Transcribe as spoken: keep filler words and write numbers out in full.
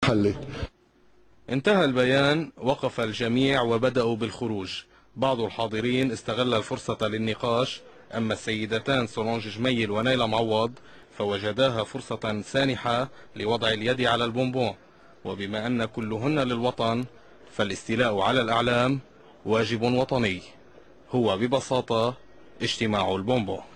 حلت. انتهى البيان، وقف الجميع وبدأوا بالخروج. بعض الحاضرين استغل الفرصة للنقاش، أما السيدتان سولانج جميل ونيلة معوض فوجداها فرصة سانحة لوضع اليد على البونبون، وبما أن كلهن للوطن فالاستيلاء على الأعلام واجب وطني، هو ببساطة اجتماع البونبون.